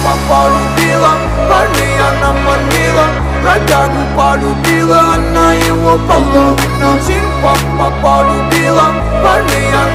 папа полюбила, парней она манила, бродягу полюбила, она его половина. Син папа полюбила, парней